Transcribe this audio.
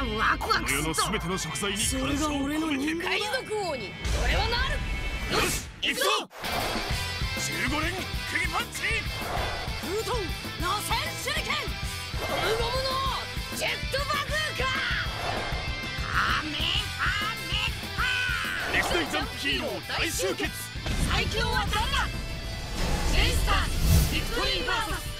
ワクワクするぞ。 この世の全ての食材にそれが俺の人間だ。 海賊王に俺はなる。 よし行くぞ。15連釘パンチ。 フートン螺旋手裏剣。 ゴムゴムのジェットバズーカ。 カメハメハ。 歴代ジャンプヒーロー大集結。 最強は誰だ。ジェイスタービクトリーバーサス